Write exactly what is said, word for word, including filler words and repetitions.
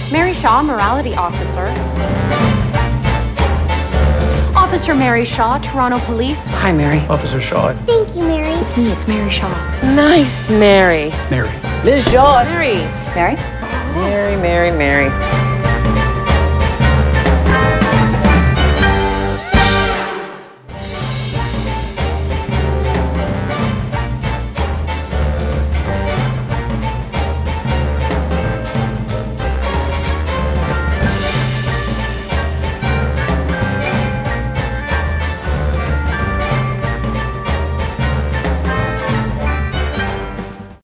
Mary Shaw, Morality Officer. Officer Mary Shaw, Toronto Police. Hi, Mary. Officer Shaw. Thank you, Mary. It's me, it's Mary Shaw. Nice, Mary. Mary. Miz Shaw. Mary. Mary? Mary, Mary, Mary.